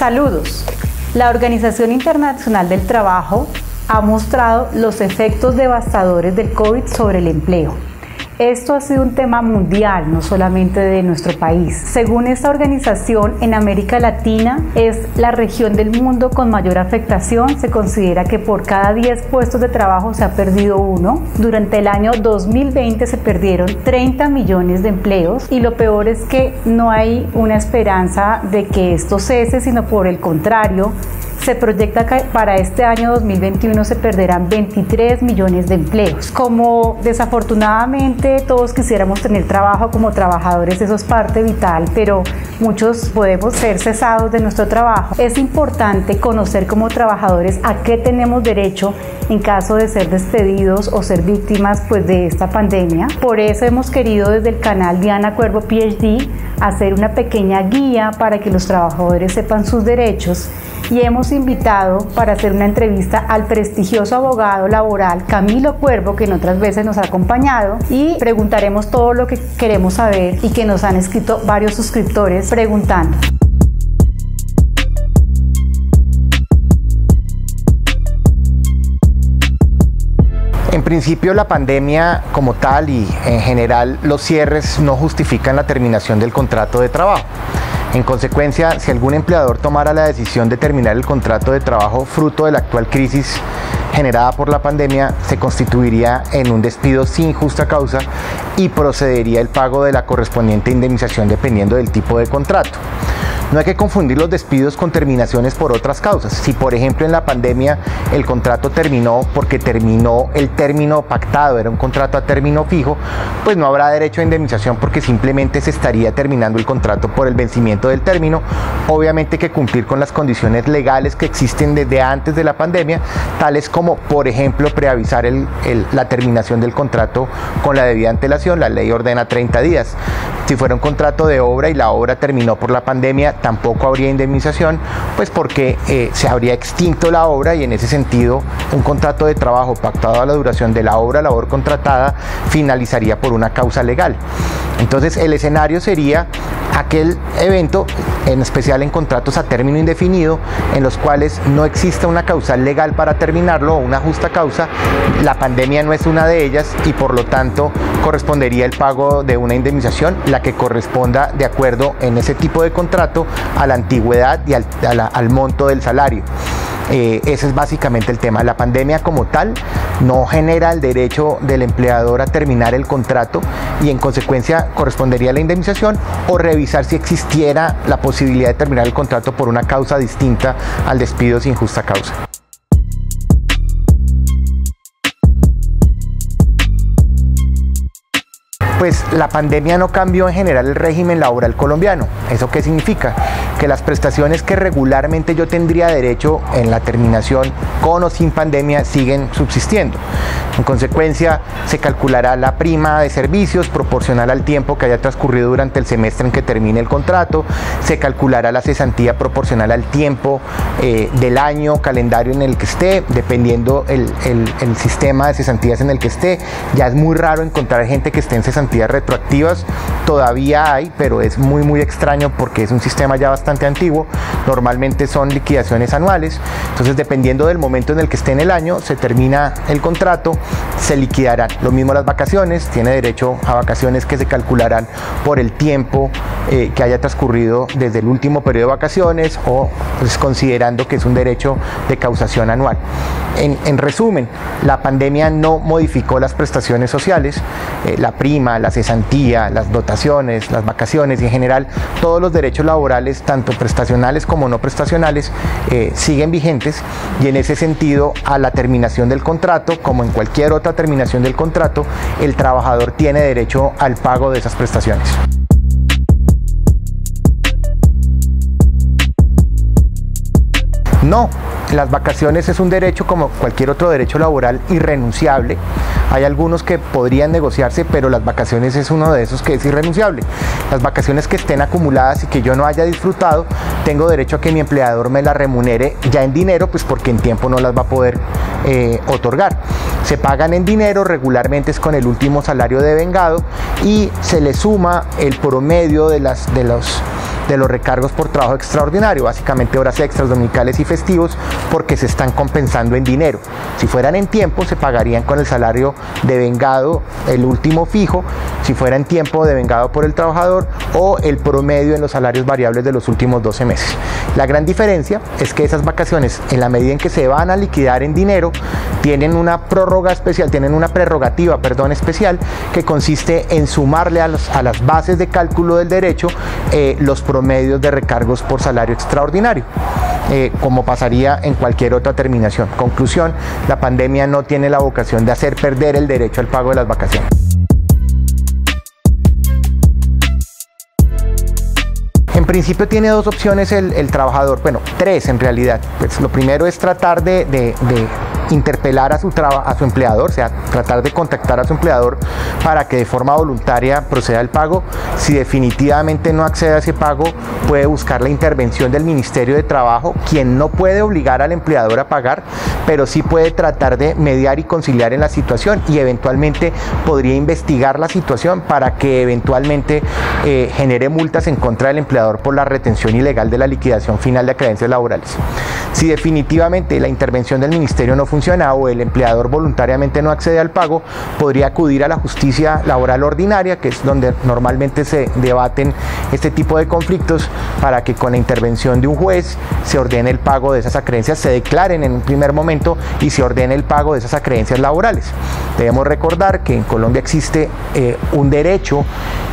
Saludos. La Organización Internacional del Trabajo ha mostrado los efectos devastadores del COVID sobre el empleo. Esto ha sido un tema mundial, no solamente de nuestro país. Según esta organización, en América Latina es la región del mundo con mayor afectación. Se considera que por cada 10 puestos de trabajo se ha perdido uno. Durante el año 2020 se perdieron 30 millones de empleos y lo peor es que no hay una esperanza de que esto cese, sino por el contrario. Se proyecta que para este año 2021 se perderán 23 millones de empleos. Como desafortunadamente todos quisiéramos tener trabajo como trabajadores, eso es parte vital, pero muchos podemos ser cesados de nuestro trabajo. Es importante conocer como trabajadores a qué tenemos derecho en caso de ser despedidos o ser víctimas de esta pandemia. Por eso hemos querido desde el canal Diana Cuervo PhD hacer una pequeña guía para que los trabajadores sepan sus derechos. Y hemos invitado para hacer una entrevista al prestigioso abogado laboral Camilo Cuervo, que en otras veces nos ha acompañado, y preguntaremos todo lo que queremos saber y que nos han escrito varios suscriptores preguntando. En principio, la pandemia como tal y en general los cierres no justifican la terminación del contrato de trabajo. En consecuencia, si algún empleador tomara la decisión de terminar el contrato de trabajo fruto de la actual crisis generada por la pandemia, se constituiría en un despido sin justa causa y procedería el pago de la correspondiente indemnización dependiendo del tipo de contrato. No hay que confundir los despidos con terminaciones por otras causas. Si, por ejemplo, en la pandemia el contrato terminó porque terminó el término pactado, era un contrato a término fijo, pues no habrá derecho a indemnización porque simplemente se estaría terminando el contrato por el vencimiento del término. Obviamente hay que cumplir con las condiciones legales que existen desde antes de la pandemia, tales como, por ejemplo, preavisar la terminación del contrato con la debida antelación. La ley ordena 30 días. Si fuera un contrato de obra y la obra terminó por la pandemia, tampoco habría indemnización, pues porque se habría extinto la obra y en ese sentido un contrato de trabajo pactado a la duración de la obra labor contratada finalizaría por una causa legal. Entonces el escenario sería aquel evento, en especial en contratos a término indefinido, en los cuales no existe una causal legal para terminarlo o una justa causa. La pandemia no es una de ellas y por lo tanto correspondería el pago de una indemnización, la que corresponda de acuerdo en ese tipo de contrato a la antigüedad y al monto del salario. Ese es básicamente el tema. La pandemia como tal no genera el derecho del empleador a terminar el contrato y en consecuencia correspondería la indemnización o revisar si existiera la posibilidad de terminar el contrato por una causa distinta al despido sin justa causa. Pues la pandemia no cambió en general el régimen laboral colombiano. ¿Eso qué significa? Que las prestaciones que regularmente yo tendría derecho en la terminación con o sin pandemia siguen subsistiendo. En consecuencia, se calculará la prima de servicios proporcional al tiempo que haya transcurrido durante el semestre en que termine el contrato, se calculará la cesantía proporcional al tiempo del año calendario en el que esté, dependiendo el sistema de cesantías en el que esté. Ya es muy raro encontrar gente que esté en cesantías retroactivas, todavía hay, pero es muy extraño porque es un sistema ya bastante antiguo. Normalmente son liquidaciones anuales, entonces dependiendo del momento en el que esté en el año, se termina el contrato, se liquidarán. Lo mismo las vacaciones, tiene derecho a vacaciones que se calcularán por el tiempo que haya transcurrido desde el último periodo de vacaciones o pues, considerando que es un derecho de causación anual. En resumen, la pandemia no modificó las prestaciones sociales, la prima, la cesantía, las dotaciones, las vacaciones y en general todos los derechos laborales, tanto prestacionales como no prestacionales, siguen vigentes y en ese sentido a la terminación del contrato, como en cualquier otra terminación del contrato, el trabajador tiene derecho al pago de esas prestaciones. No, las vacaciones es un derecho como cualquier otro derecho laboral irrenunciable. Hay algunos que podrían negociarse, pero las vacaciones es uno de esos que es irrenunciable. Las vacaciones que estén acumuladas y que yo no haya disfrutado, tengo derecho a que mi empleador me las remunere ya en dinero, pues porque en tiempo no las va a poder otorgar. Se pagan en dinero, regularmente es con el último salario devengado y se le suma el promedio de de los recargos por trabajo extraordinario, básicamente horas extras, dominicales y festivos, porque se están compensando en dinero. Si fueran en tiempo, se pagarían con el salario devengado, el último fijo, si fuera en tiempo devengado por el trabajador, o el promedio en los salarios variables de los últimos 12 meses. La gran diferencia es que esas vacaciones, en la medida en que se van a liquidar en dinero, tienen una prórroga especial, tienen una prerrogativa, especial, que consiste en sumarle a las bases de cálculo del derecho los promedios de recargos por salario extraordinario, como pasaría en cualquier otra terminación. Conclusión, la pandemia no tiene la vocación de hacer perder el derecho al pago de las vacaciones. En principio tiene dos opciones el trabajador, bueno, tres en realidad. Pues lo primero es tratar de interpelar a su empleador, o sea, tratar de contactar a su empleador para que de forma voluntaria proceda al pago. Si definitivamente no accede a ese pago, puede buscar la intervención del Ministerio de Trabajo, quien no puede obligar al empleador a pagar, pero sí puede tratar de mediar y conciliar en la situación, y eventualmente podría investigar la situación para que eventualmente genere multas en contra del empleador por la retención ilegal de la liquidación final de acreencias laborales. Si definitivamente la intervención del ministerio no funciona o el empleador voluntariamente no accede al pago, podría acudir a la justicia laboral ordinaria, que es donde normalmente se debaten este tipo de conflictos, para que con la intervención de un juez se ordene el pago de esas acreencias, se declaren en un primer momento y se ordene el pago de esas acreencias laborales. Debemos recordar que en Colombia existe un derecho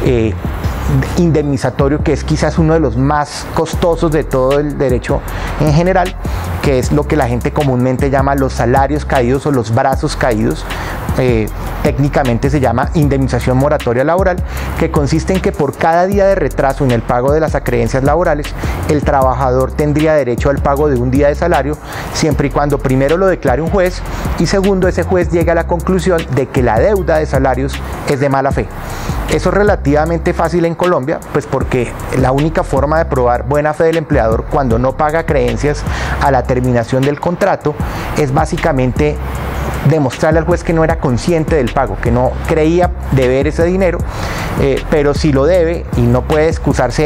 indemnizatorio que es quizás uno de los más costosos de todo el derecho en general, que es lo que la gente comúnmente llama los salarios caídos o los brazos caídos. Técnicamente se llama indemnización moratoria laboral, que consiste en que por cada día de retraso en el pago de las acreencias laborales, el trabajador tendría derecho al pago de un día de salario, siempre y cuando primero lo declare un juez y segundo ese juez llegue a la conclusión de que la deuda de salarios es de mala fe. Eso es relativamente fácil en Colombia, pues porque la única forma de probar buena fe del empleador cuando no paga creencias a la terminación del contrato es básicamente demostrarle al juez que no era consciente del pago, que no creía deber ese dinero, pero si lo debe y no puede excusarse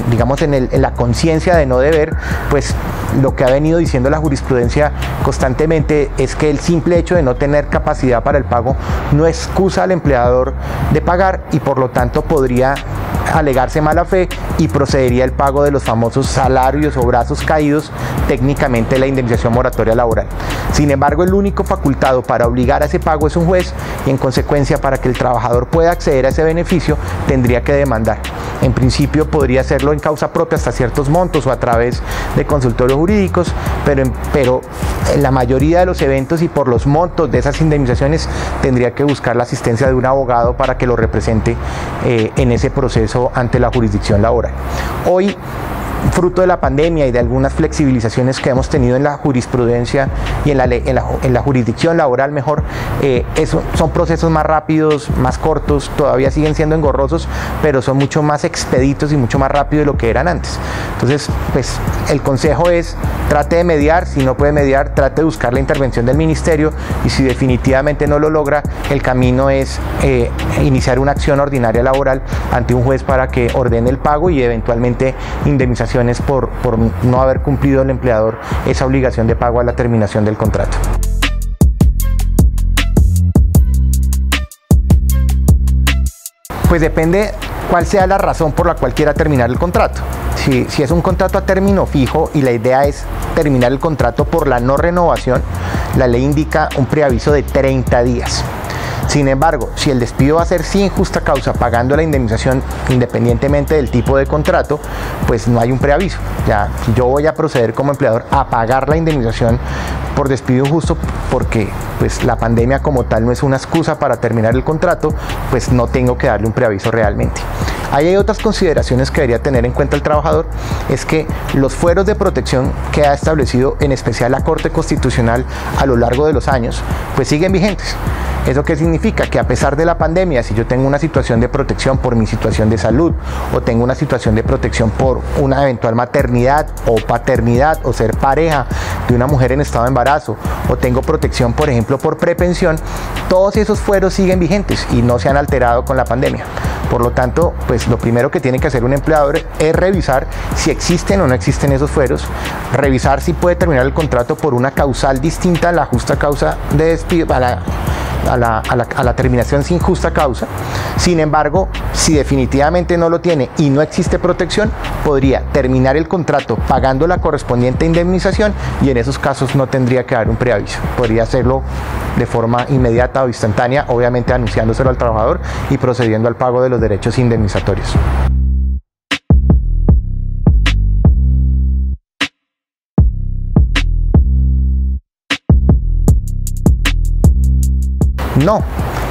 en la conciencia de no deber, pues lo que ha venido diciendo la jurisprudencia constantemente es que el simple hecho de no tener capacidad para el pago no excusa al empleador de pagar, y por lo tanto podría alegarse mala fe y procedería el pago de los famosos salarios o brazos caídos, técnicamente la indemnización moratoria laboral. Sin embargo, el único facultado para obligar a ese pago es un juez, y en consecuencia, para que el trabajador pueda acceder a ese beneficio, tendría que demandar. En principio podría hacerlo en causa propia hasta ciertos montos o a través de consultorios jurídicos, pero en la mayoría de los eventos y por los montos de esas indemnizaciones tendría que buscar la asistencia de un abogado para que lo represente en ese proceso ante la jurisdicción laboral. Hoy, fruto de la pandemia y de algunas flexibilizaciones que hemos tenido en la jurisprudencia y en la jurisdicción laboral mejor, son procesos más rápidos, más cortos, todavía siguen siendo engorrosos, pero son mucho más expeditos y mucho más rápidos de lo que eran antes. Entonces, pues el consejo es: trate de mediar, si no puede mediar, trate de buscar la intervención del ministerio, y si definitivamente no lo logra, el camino es iniciar una acción ordinaria laboral ante un juez para que ordene el pago y eventualmente indemnización por no haber cumplido el empleador esa obligación de pago a la terminación del contrato. Pues depende cuál sea la razón por la cual quiera terminar el contrato. Si es un contrato a término fijo y la idea es terminar el contrato por la no renovación, la ley indica un preaviso de 30 días. Sin embargo, si el despido va a ser sin justa causa, pagando la indemnización independientemente del tipo de contrato, pues no hay un preaviso. Ya, si yo voy a proceder como empleador a pagar la indemnización por despido injusto, porque pues la pandemia como tal no es una excusa para terminar el contrato, pues no tengo que darle un preaviso realmente. Ahí hay otras consideraciones que debería tener en cuenta el trabajador, es que los fueros de protección que ha establecido en especial la Corte Constitucional a lo largo de los años, pues siguen vigentes. ¿Eso qué significa? Que a pesar de la pandemia, si yo tengo una situación de protección por mi situación de salud, o tengo una situación de protección por una eventual maternidad o paternidad, o ser pareja de una mujer en estado de embarazo, o tengo protección, por ejemplo, por prepensión, todos esos fueros siguen vigentes y no se han alterado con la pandemia. Por lo tanto, pues lo primero que tiene que hacer un empleador es revisar si existen o no existen esos fueros, revisar si puede terminar el contrato por una causal distinta a la justa causa de despido, a la terminación sin justa causa. Sin embargo, si definitivamente no lo tiene y no existe protección, podría terminar el contrato pagando la correspondiente indemnización y en esos casos no tendría que dar un preaviso. Podría hacerlo de forma inmediata o instantánea, obviamente anunciándoselo al trabajador y procediendo al pago de los derechos indemnizatorios. No.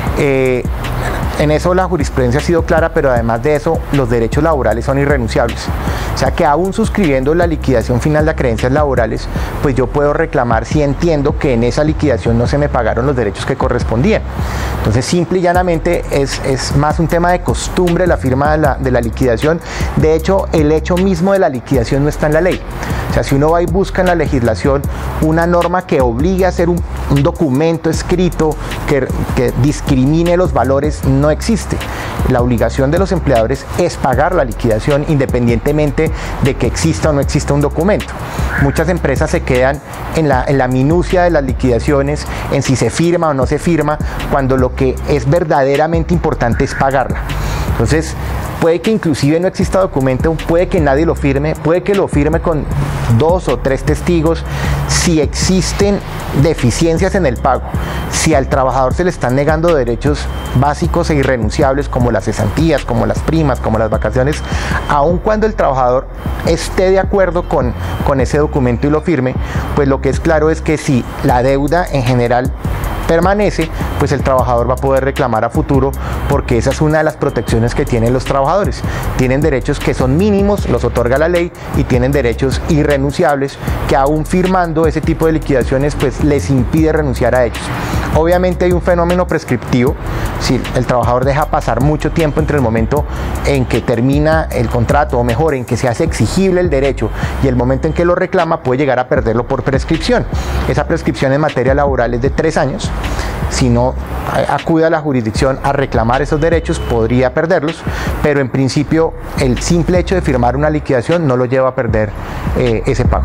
En eso la jurisprudencia ha sido clara, pero además de eso, los derechos laborales son irrenunciables. O sea que aún suscribiendo la liquidación final de acreencias laborales, pues yo puedo reclamar si entiendo que en esa liquidación no se me pagaron los derechos que correspondían. Entonces, simple y llanamente es más un tema de costumbre la firma de la liquidación. De hecho, el hecho mismo de la liquidación no está en la ley. O sea, si uno va y busca en la legislación una norma que obligue a hacer un documento escrito que discrimine los valores, no existe. La obligación de los empleadores es pagar la liquidación independientemente de que exista o no exista un documento. Muchas empresas se quedan en la minucia de las liquidaciones, en si se firma o no se firma, cuando lo que es verdaderamente importante es pagarla. Entonces, puede que inclusive no exista documento, puede que nadie lo firme, puede que lo firme con 2 o 3 testigos. Si existen deficiencias en el pago, si al trabajador se le están negando derechos básicos e irrenunciables como las cesantías, como las primas, como las vacaciones, aun cuando el trabajador esté de acuerdo con ese documento y lo firme, pues lo que es claro es que si la deuda en general permanece, pues el trabajador va a poder reclamar a futuro, porque esa es una de las protecciones que tienen los trabajadores. Tienen derechos que son mínimos, los otorga la ley, y tienen derechos irrenunciables que aún firmando ese tipo de liquidaciones pues les impide renunciar a ellos. Obviamente hay un fenómeno prescriptivo. Si el trabajador deja pasar mucho tiempo entre el momento en que termina el contrato, o mejor, en que se hace exigible el derecho, y el momento en que lo reclama, puede llegar a perderlo por prescripción. Esa prescripción en materia laboral es de 3 años. Si no acude a la jurisdicción a reclamar esos derechos, podría perderlos, pero en principio el simple hecho de firmar una liquidación no lo lleva a perder ese pago.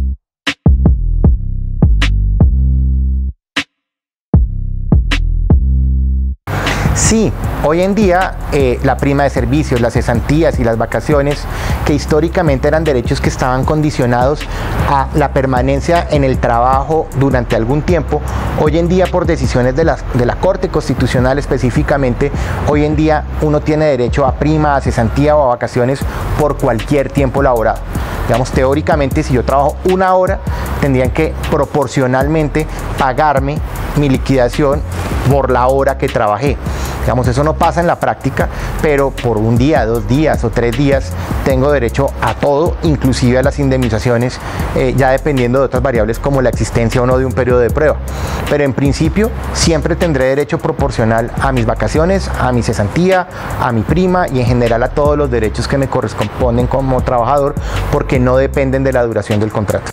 Sí, hoy en día la prima de servicios, las cesantías y las vacaciones, que históricamente eran derechos que estaban condicionados a la permanencia en el trabajo durante algún tiempo, hoy en día por decisiones de la Corte Constitucional específicamente, hoy en día uno tiene derecho a prima, a cesantía o a vacaciones por cualquier tiempo laborado. Digamos, teóricamente, si yo trabajo 1 hora, tendrían que proporcionalmente pagarme mi liquidación por la hora que trabajé. Digamos, eso no pasa en la práctica, pero por 1 día, 2 días o 3 días tengo derecho a todo, inclusive a las indemnizaciones, ya dependiendo de otras variables como la existencia o no de un periodo de prueba. Pero en principio siempre tendré derecho proporcional a mis vacaciones, a mi cesantía, a mi prima y en general a todos los derechos que me corresponden como trabajador, porque no dependen de la duración del contrato.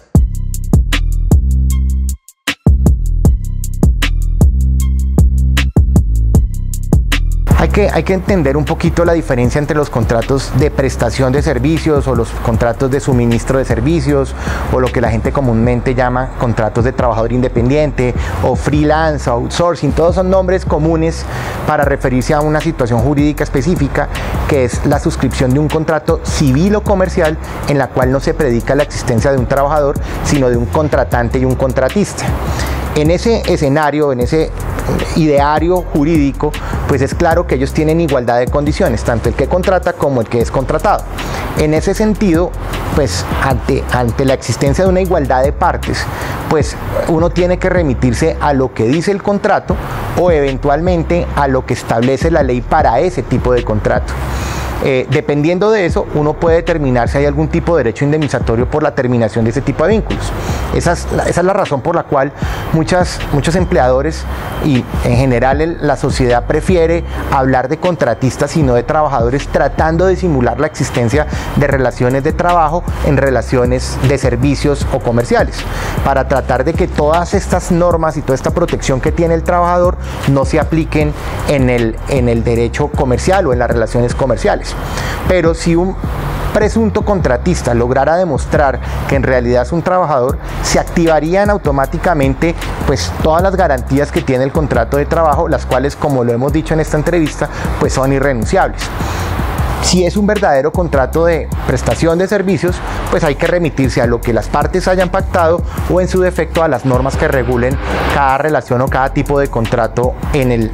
Hay que entender un poquito la diferencia entre los contratos de prestación de servicios o los contratos de suministro de servicios, o lo que la gente comúnmente llama contratos de trabajador independiente o freelance o outsourcing. Todos son nombres comunes para referirse a una situación jurídica específica, que es la suscripción de un contrato civil o comercial en la cual no se predica la existencia de un trabajador, sino de un contratante y un contratista. En ese escenario, en ese ideario jurídico, pues es claro que ellos tienen igualdad de condiciones, tanto el que contrata como el que es contratado. En ese sentido, pues ante la existencia de una igualdad de partes, pues uno tiene que remitirse a lo que dice el contrato o eventualmente a lo que establece la ley para ese tipo de contrato. Dependiendo de eso, uno puede determinar si hay algún tipo de derecho indemnizatorio por la terminación de ese tipo de vínculos. Esa es la razón por la cual muchos empleadores y en general la sociedad prefiere hablar de contratistas y no de trabajadores, tratando de simular la existencia de relaciones de trabajo en relaciones de servicios o comerciales, para tratar de que todas estas normas y toda esta protección que tiene el trabajador no se apliquen en el derecho comercial o en las relaciones comerciales. Pero si un presunto contratista lograra demostrar que en realidad es un trabajador, se activarían automáticamente pues todas las garantías que tiene el contrato de trabajo, las cuales, como lo hemos dicho en esta entrevista, pues son irrenunciables. Si es un verdadero contrato de prestación de servicios, pues hay que remitirse a lo que las partes hayan pactado o en su defecto a las normas que regulen cada relación o cada tipo de contrato en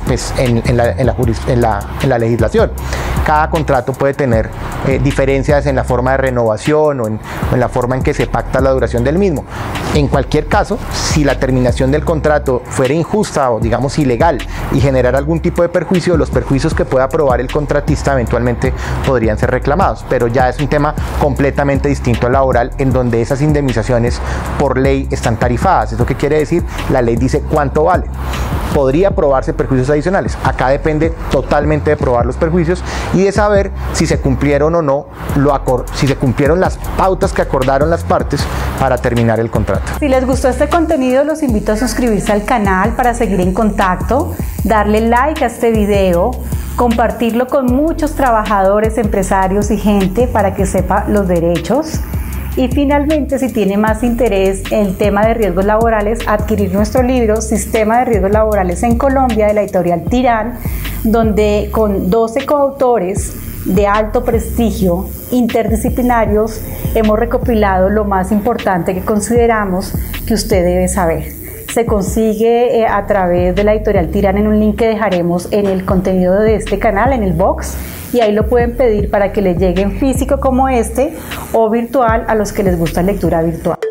la legislación. Cada contrato puede tener diferencias en la forma de renovación o en la forma en que se pacta la duración del mismo. En cualquier caso, si la terminación del contrato fuera injusta o digamos ilegal y generara algún tipo de perjuicio, los perjuicios que pueda probar el contratista eventualmente podrían ser reclamados, pero ya es un tema completamente distinto al laboral, en donde esas indemnizaciones por ley están tarifadas. ¿Eso qué quiere decir? La ley dice cuánto vale. Podría probarse perjuicios adicionales. Acá depende totalmente de probar los perjuicios y de saber si se cumplieron o no, si se cumplieron las pautas que acordaron las partes para terminar el contrato. Si les gustó este contenido, los invito a suscribirse al canal para seguir en contacto, darle like a este video, compartirlo con muchos trabajadores, empresarios y gente para que sepa los derechos. Y finalmente, si tiene más interés en el tema de riesgos laborales, adquirir nuestro libro Sistema de Riesgos Laborales en Colombia, de la editorial Tirán, donde con 12 coautores de alto prestigio interdisciplinarios hemos recopilado lo más importante que consideramos que usted debe saber. Se consigue a través de la editorial Tirán en un link que dejaremos en el contenido de este canal, en el box, y ahí lo pueden pedir para que les llegue en físico como este o virtual a los que les gusta lectura virtual.